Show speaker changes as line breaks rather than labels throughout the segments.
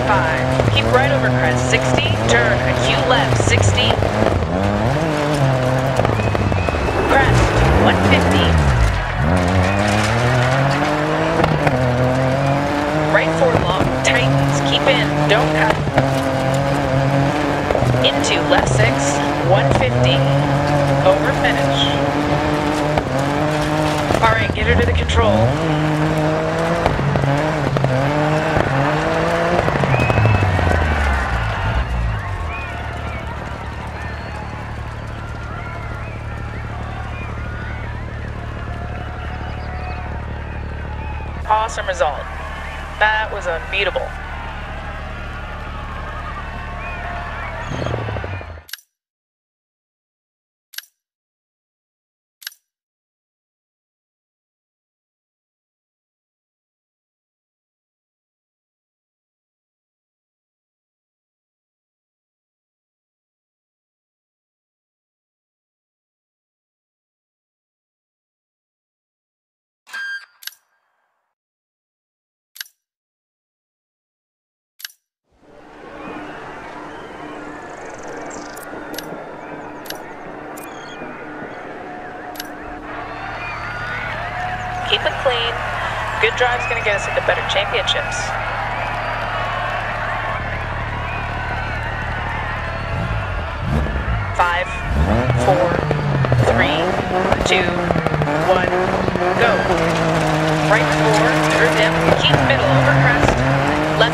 5. Keep right over crest, 60. Turn, acute left, 60. Crest, 150. Right 4 long, tightens, keep in, don't cut. Into left 6, 150. Over finish. Alright, get her to the control. Awesome result. That was unbeatable. Keep it clean. Good drive's going to get us into better championships. Five, 4, 3, 2, 1, go. Right 4, through dip, keep middle over crest, left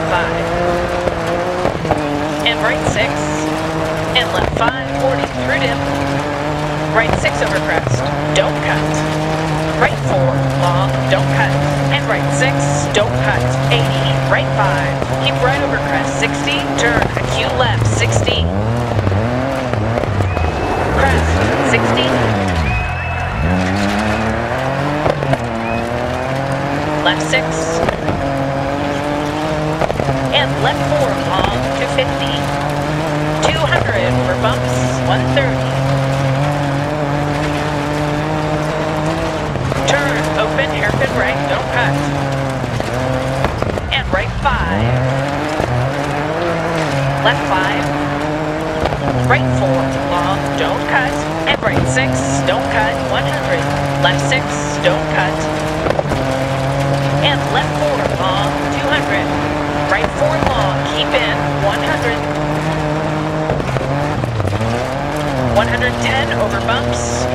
5. And right 6, and left 5, 40, through dip. Right 6 over crest, don't cut. Right 4, long, don't cut. And right 6, don't cut. 80, right 5. Keep right over crest, 60. Turn, acute left, 60. Crest, 60. Left 6. And left 4, long, 250. 200 over bumps, 130. Open, hairpin right, don't cut. And right 5. Left 5. Right 4, long, don't cut. And right 6, don't cut, 100. Left 6, don't cut. And left 4, long, 200. Right 4, long, keep in, 100. 110 over bumps.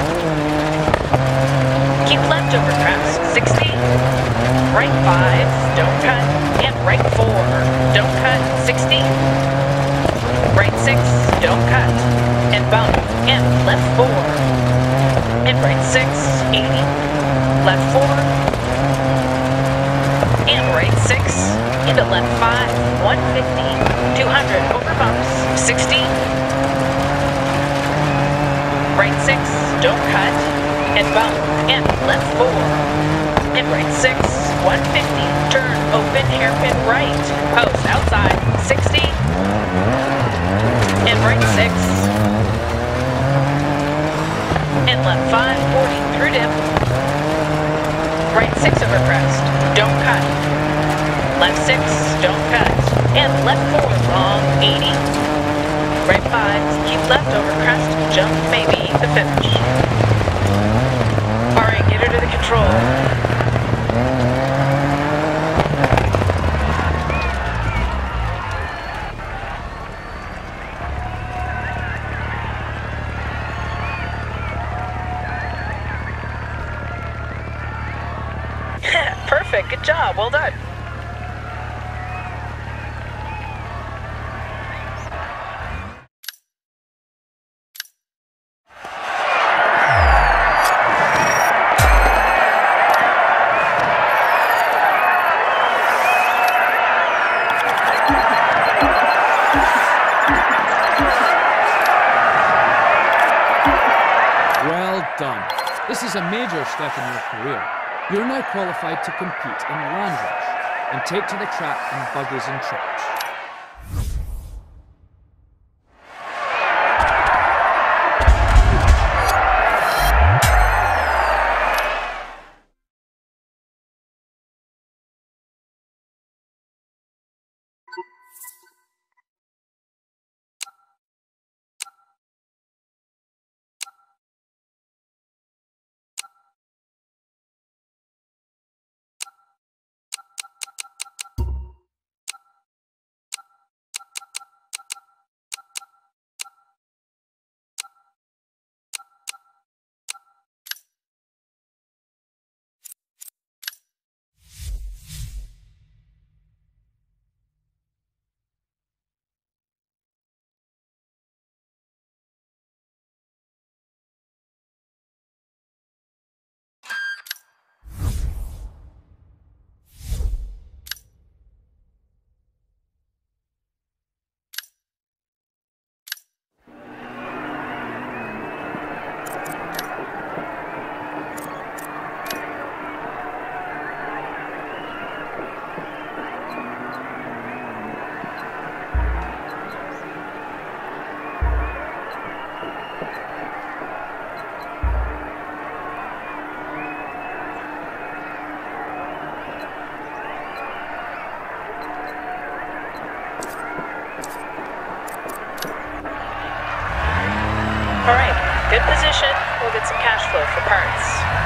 Keep left over crest, 60. Right 5, don't cut. And right 4, don't cut, 60. Right 6, don't cut. And bump. And left 4. And right 6, 80. Left 4. And right 6. Into left 5, 150. 200 over bumps, 60. Right 6, don't cut. And bump, and left 4, and right 6, 150, turn, open, hairpin right, post, outside, 60, and right 6, and left 5, 40, through dip, right 6 over crest, don't cut, left 6, don't cut, and left 4, long, 80, right 5, keep left over crest, jump, maybe, the finish. Alright, get her to the control. Perfect, good job, well done.
Done. This is a major step in your career. You're now qualified to compete in land rush and take to the track in buggies and trucks.
below for parts.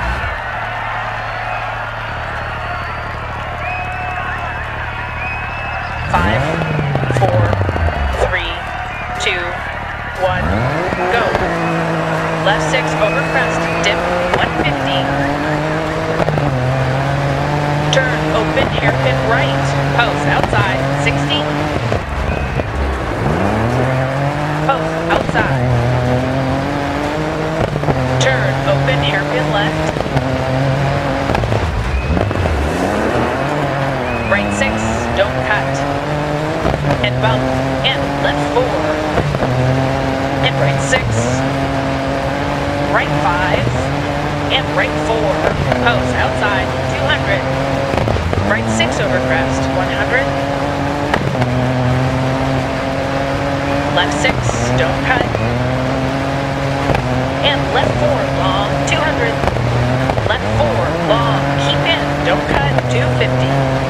Five, four, three, two, one, go. Left 6 over crest, dip 150. Turn, open, hairpin right. Post, outside, 60. Post, outside. Turn, open, hairpin left. Right 6, don't cut. And bump, and left 4. And right 6. Right 5, and right 4, post, outside, 200, right 6 over crest, 100, left 6, don't cut, and left 4, long, 200, left 4, long, keep in, don't cut, 250,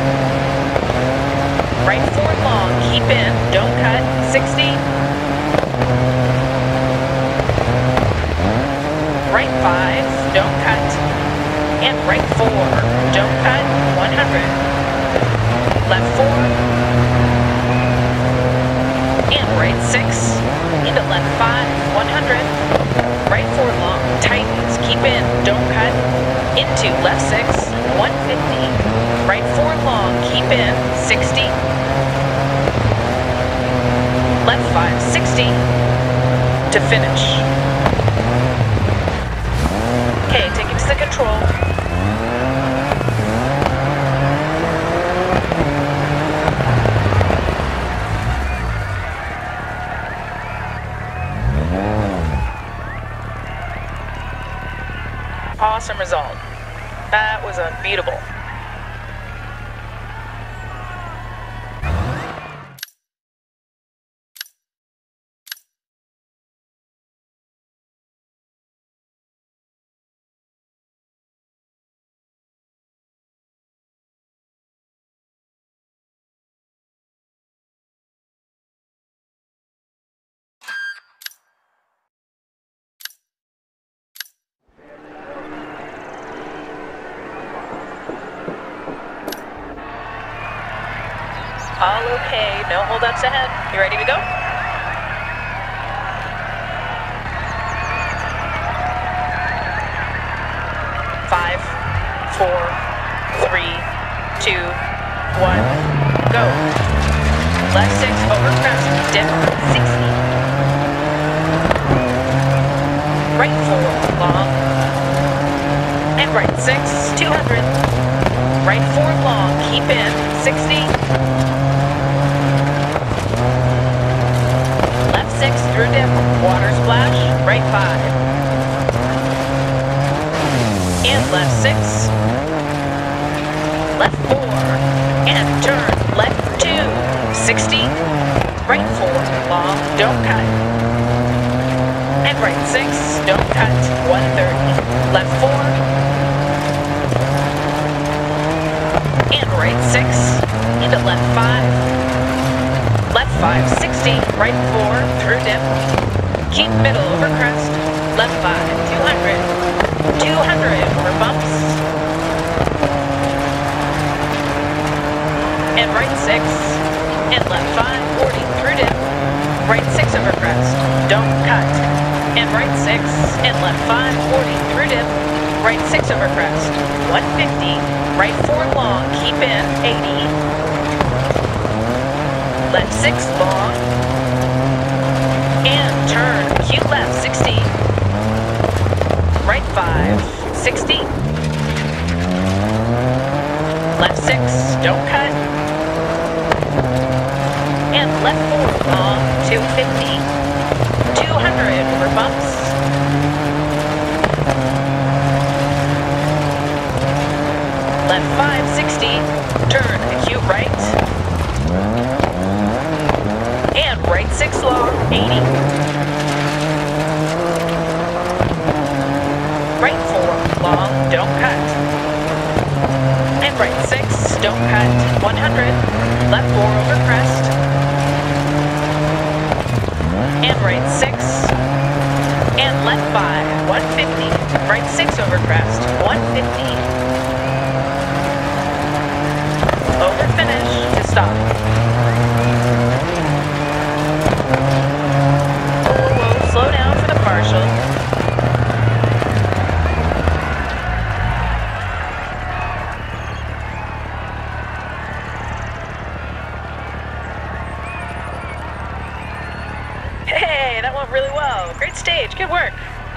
right 4, long, keep in, don't cut, 60, right 5, don't cut, and right 4, don't cut, 100, left 4, and right 6, into left 5, 100, right 4 long, tightens, keep in, don't cut, into left 6, 150, right 4 long, keep in, 60, left 5, 60, to finish. Okay, take it to the control. Awesome result. That was unbeatable. All okay, no holdups ahead. You ready to go? Five, four, three, two, one, go. Left 6 over crest, dip 60. Right 4, long. And right 6, 200. Right 4, long, keep in, 60. Left 6 through dip, water splash, right 5. And left 6. Left 4. And turn, left 2, 60. Right 4, long, don't cut. And right 6, don't cut, 130. Left 4. And right 6, into left 5. Left 5, 60, right 4, through dip. Keep middle over crest. Left 5, 200. 200 over bumps. And right 6. And left 5, 40, through dip. Right 6 over crest. Don't cut. And right 6. And left 5, 40, through dip. Right 6 over crest. 150. Right 4 long, keep in, 80. Left 6 long. And turn, cute left, 60. Right 5, 60. Left 6, don't cut. And left 4 long, 250. 200 over bumps. Left 5, 60, turn, acute right. And right 6 long, 80. Right 4, long, don't cut. And right 6, don't cut, 100. Left 4 over crest. And right 6. And left 5, 150. Right 6 over crest, 150. Over finish to stop. Whoa, slow down for the partial. Hey, that went really well. Great stage, good work.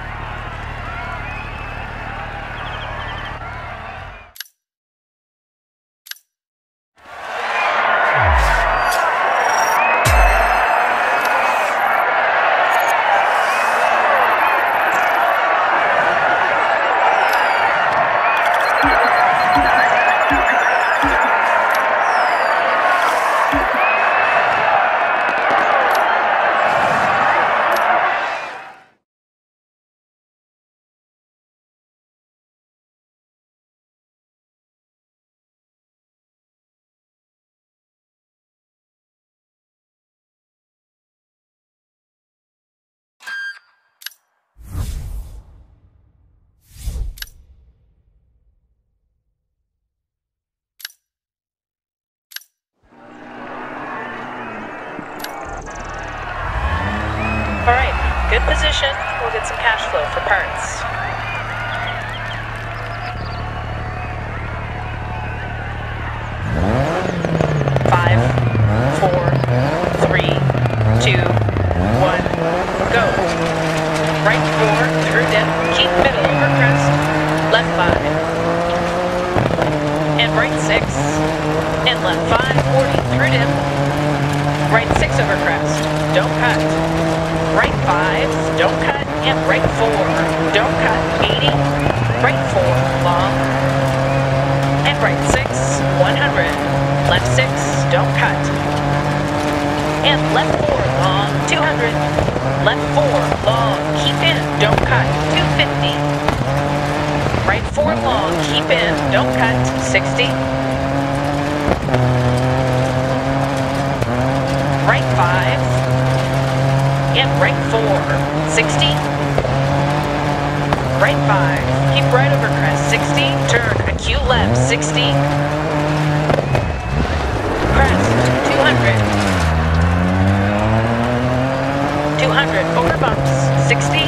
All right, good position. We'll get some cash flow for parts. Five, four, three, two, one, go. Right 4, through dip, keep middle over crest, left 5. And right 6, and left 5, 40, through dip, right 6 over crest, don't cut. Right 5, don't cut, and right 4, don't cut, 80, right 4, long, and right 6, 100, left 6, don't cut, and left 4, long, 200, left 4, long, keep in, don't cut, 250, right 4, long, keep in, don't cut, 60, right 5, and right 4, 60, right 5, keep right over crest, 60, turn, acute left, 60, crest, 200, 200, over bumps, 60,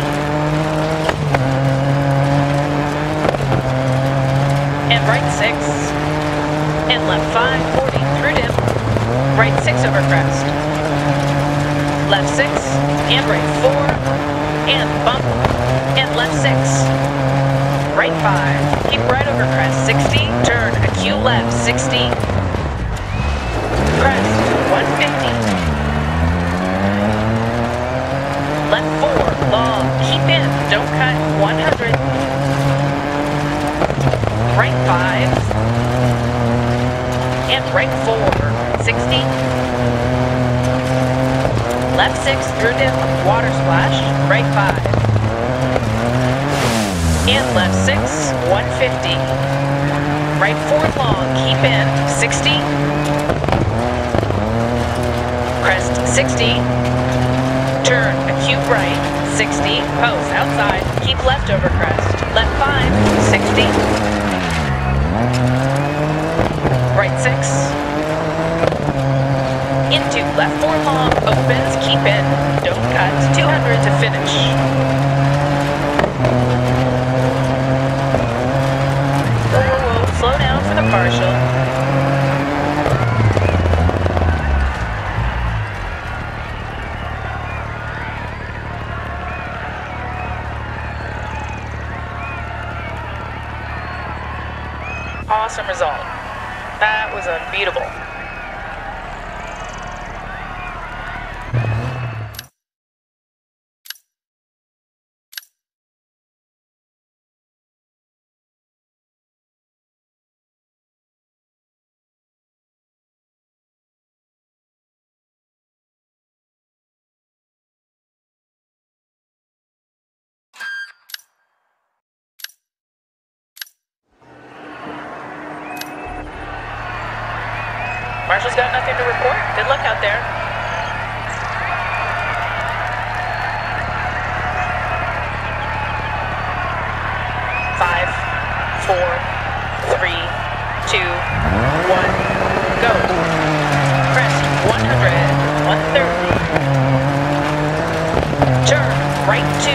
and right 6, and left 5, 40, through dip, right 6 over crest, left 6, and right 4, and bump, and left 6, right 5, keep right over crest, 60, turn, acute left, 60, crest, 150, left 4, long, keep in, don't cut, 100, right 5, and right 4, 60, left 6 through dip, water splash, right 5. And left 6, 150. Right 4 long, keep in, 60. Crest, 60. Turn, acute right, 60. Post, outside, keep left over crest. Left 5, 60. Right 6. Into left 4 long, opens, keep in, don't cut, 200 to finish. Whoa, slow down for the partial. Awesome result. That was unbeatable. Marshall's got nothing to report. Good luck out there. 4, 3, 2, 1, go. Crest 100, 130. Turn right 2.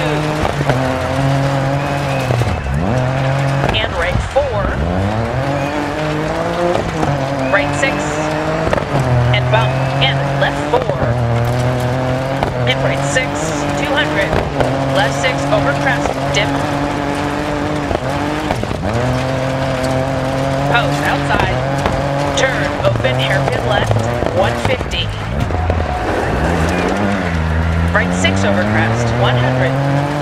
And right 4. Right 6. And bump. And left 4. And right 6, 200. Left 6 over crest, dip. Post outside. Turn, open, hairpin left, 150. Right 6 over crest, 100.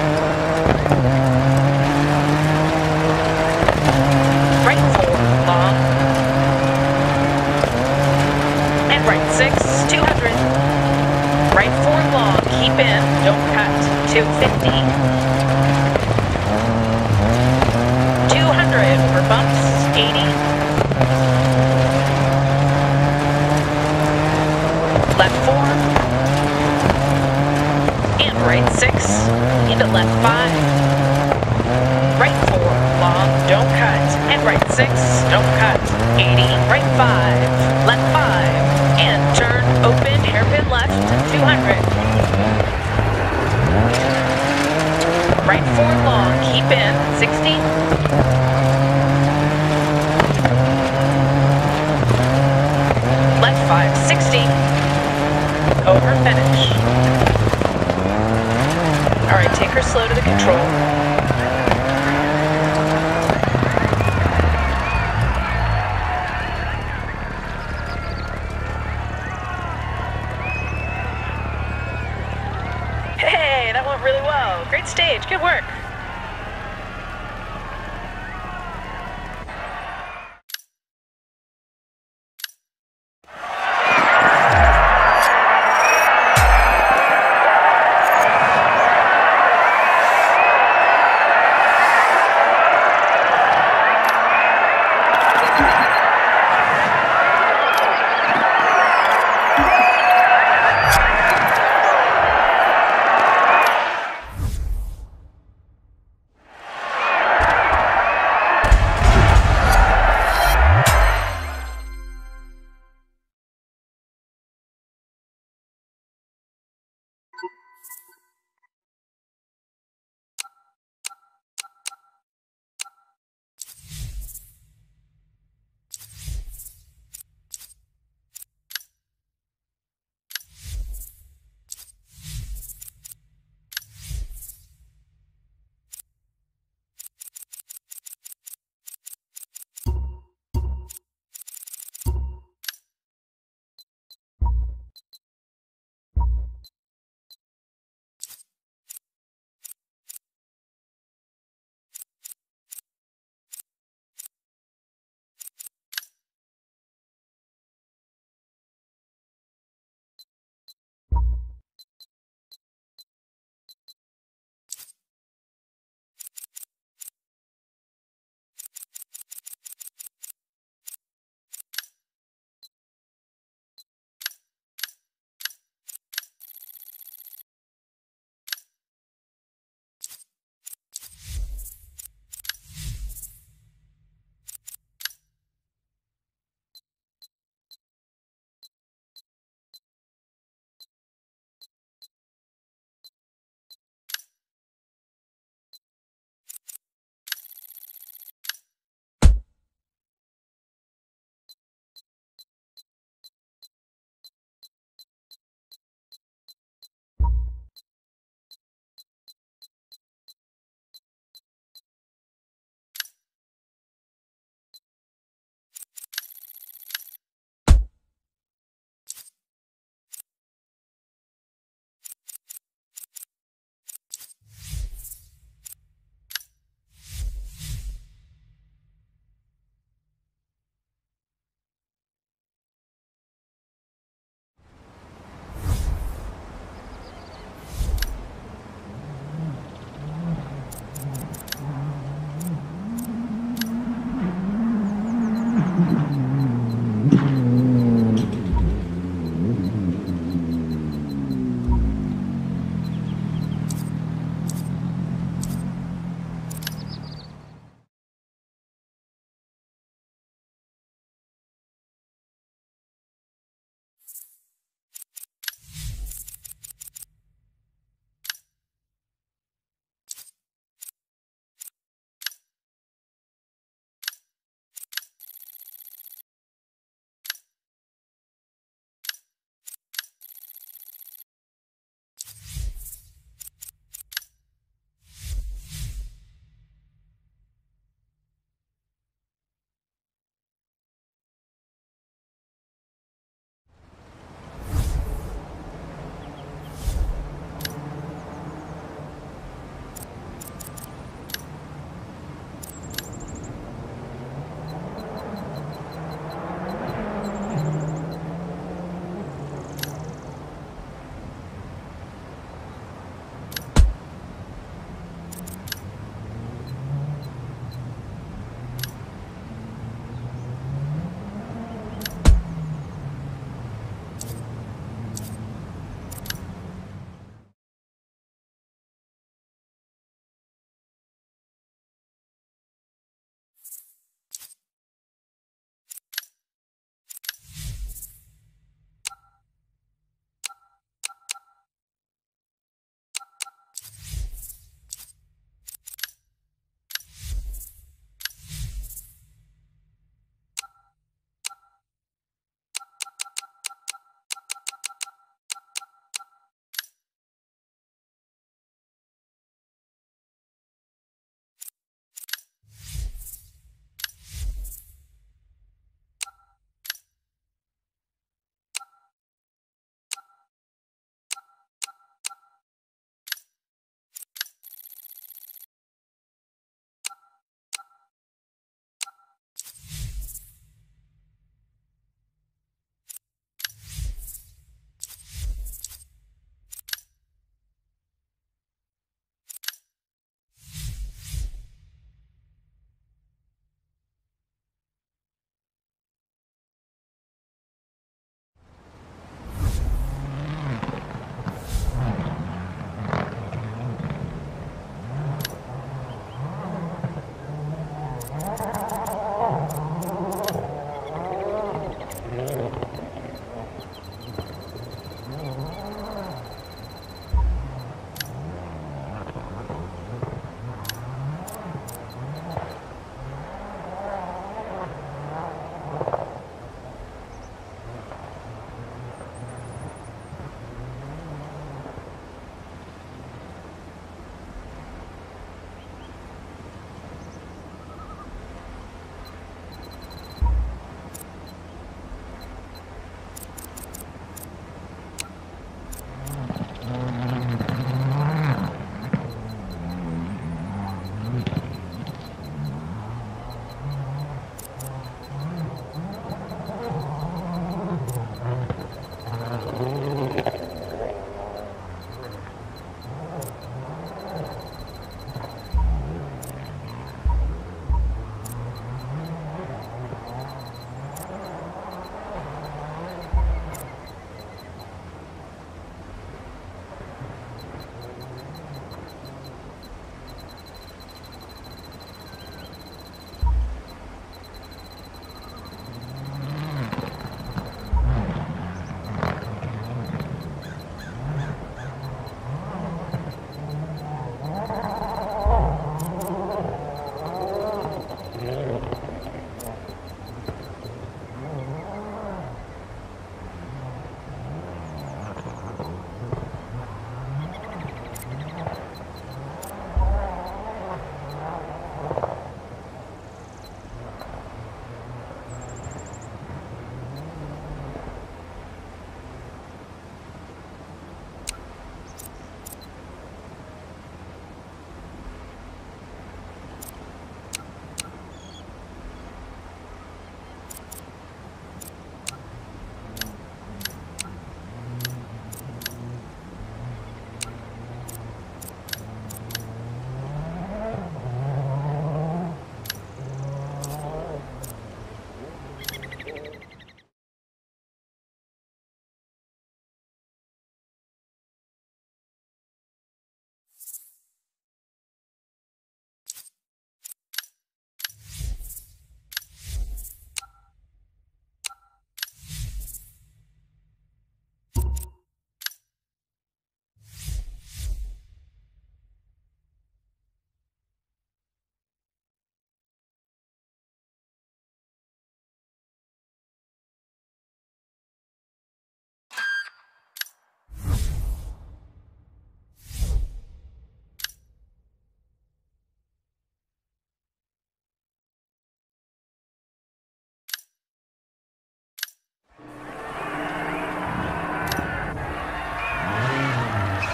Right 4, long. And right 6, 200. Right 4 long, keep in, don't cut, 250. 200 over bumps, 80. Left 4. And right 6, into left 5. Right 4, long, don't cut. And right 6, don't cut, 80. Right 5, left 5. And turn, open, hairpin left, 200. Right 4 long, keep in, 60. Left 5, 60. Over finish. Alright, take her slow to the control. Hey, that went really well. Great stage, good work.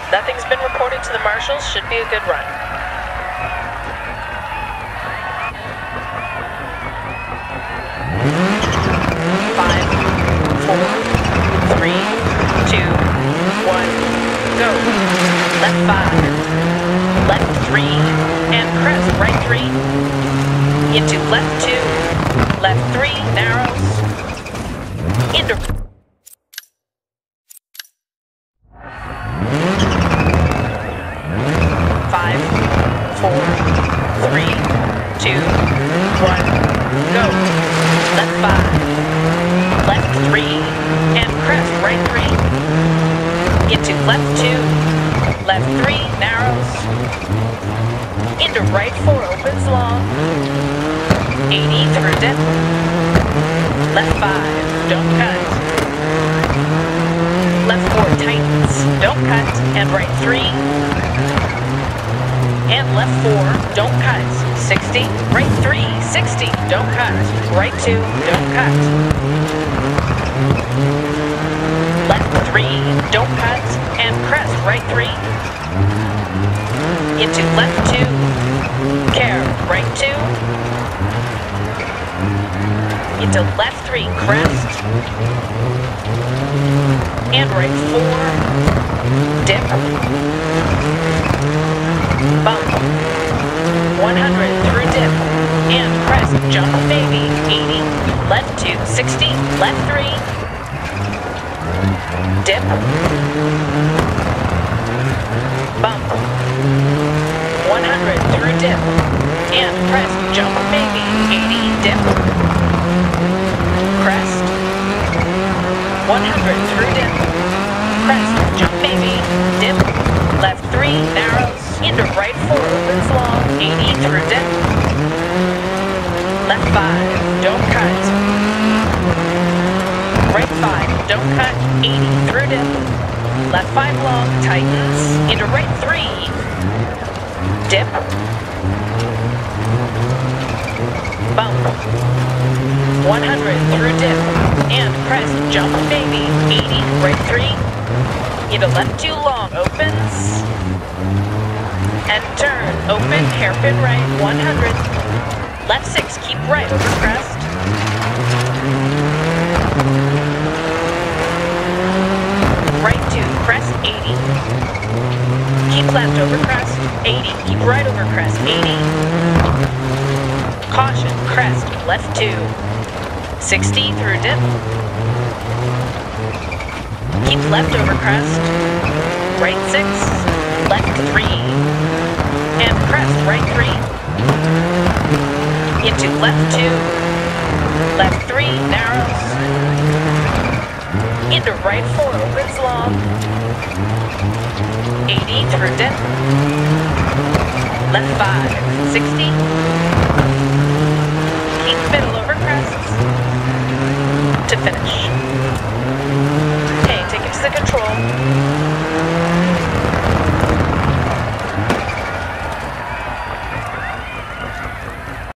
Nothing's been reported to the marshals. Should be a good run. Five, four, three, two, one, go. Left 5, left 3, and crest, right 3, into left 2, left 3, narrows, into 5, 4, 3, 2, 1, go. Left 5, left 3, and crest, right 3, into left 2, left 3, narrows, into right 4, opens long, 80 through dip, left 5, don't cut, left 4, tightens, don't cut, and right 3, and left 4, don't cut, 60, right 3, 60, don't cut, right 2, don't cut, left 3, don't cut, and crest, right 3, into left 2, care, right 2, into left 3, crest, and right 4, dip, bump, 100 through dip, and crest, jump baby, 80, left 2, 60, left 3, dip, bump, 100 through dip, and crest, jump baby, 80, dip, crest, 100 through dip, crest, jump baby, dip, left 3, narrows, into right 4, opens long, 80 through dip, left 5, don't cut, right 5, don't cut, 80 through dip, left 5 long, tightens, into right 3, dip, bump, 100 through dip, and crest, jump baby, 80, right 3, into left 2 long, opens, and turn, open, hairpin right, 100, left 6, keep right over crest, right 2, crest, 80, keep left over crest, 80, keep right over crest, 80, caution, crest, left 2, 60 through dip, keep left over crest, right 6, left 3, and crest, right 3, into left 2, left 3, narrows, into right 4, opens long, 80 through dip, left 5, 60, keep middle over crests, to finish. Okay, take it to the control.